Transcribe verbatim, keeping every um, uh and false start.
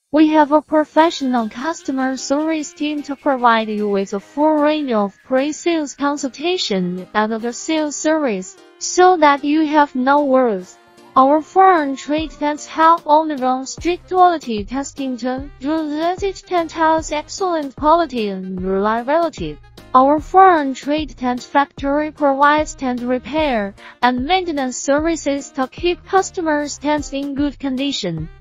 We have a professional customer service team to provide you with a full range of pre-sales consultation and other sales service, so that you have no worries. Our foreign trade tents have undergone strict quality testing to ensure that each tent has excellent quality and reliability. Our foreign trade tent factory provides tent repair and maintenance services to keep customers' tents in good condition.